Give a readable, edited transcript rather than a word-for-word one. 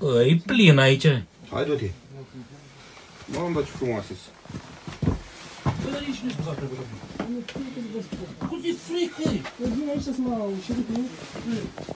E plin aici. Hai, du-te. Mamă, ce frumoase sunt. Bă, dar nici nu știu dacă trebuie. Cum ți-e frică? Vine aici să mă ușurit, nu?